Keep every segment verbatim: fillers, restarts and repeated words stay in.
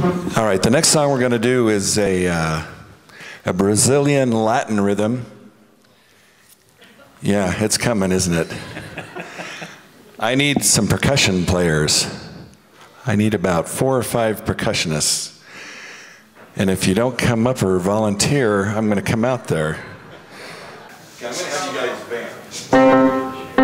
All right, the next song we're going to do is a, uh, a Brazilian Latin rhythm. Yeah, it's coming, isn't it? I need some percussion players. I need about four or five percussionists. And if you don't come up or volunteer, I'm going to come out there. Okay, I'm going to have you guys band.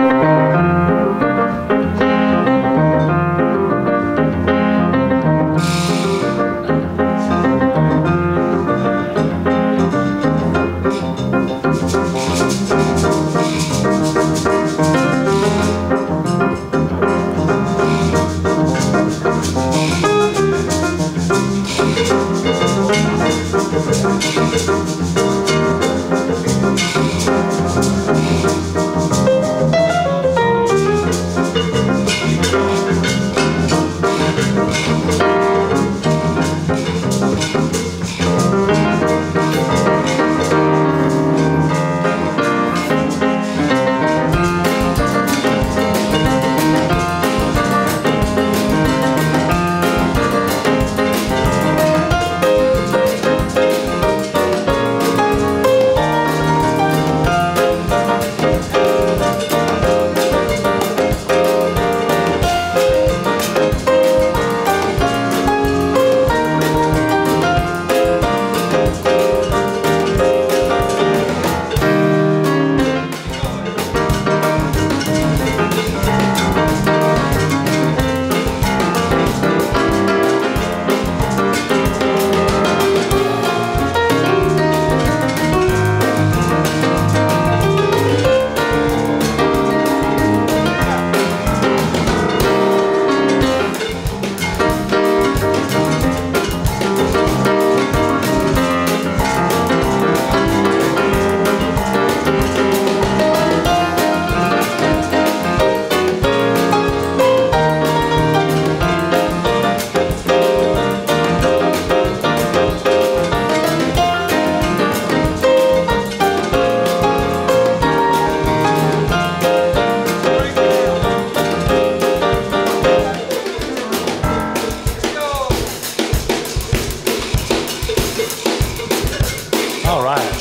All right.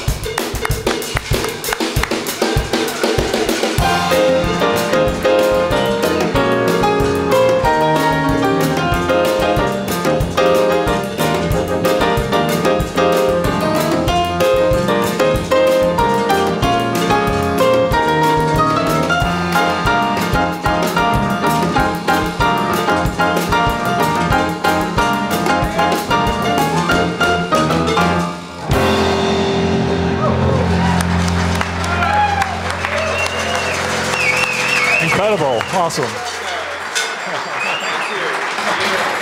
Incredible. Awesome.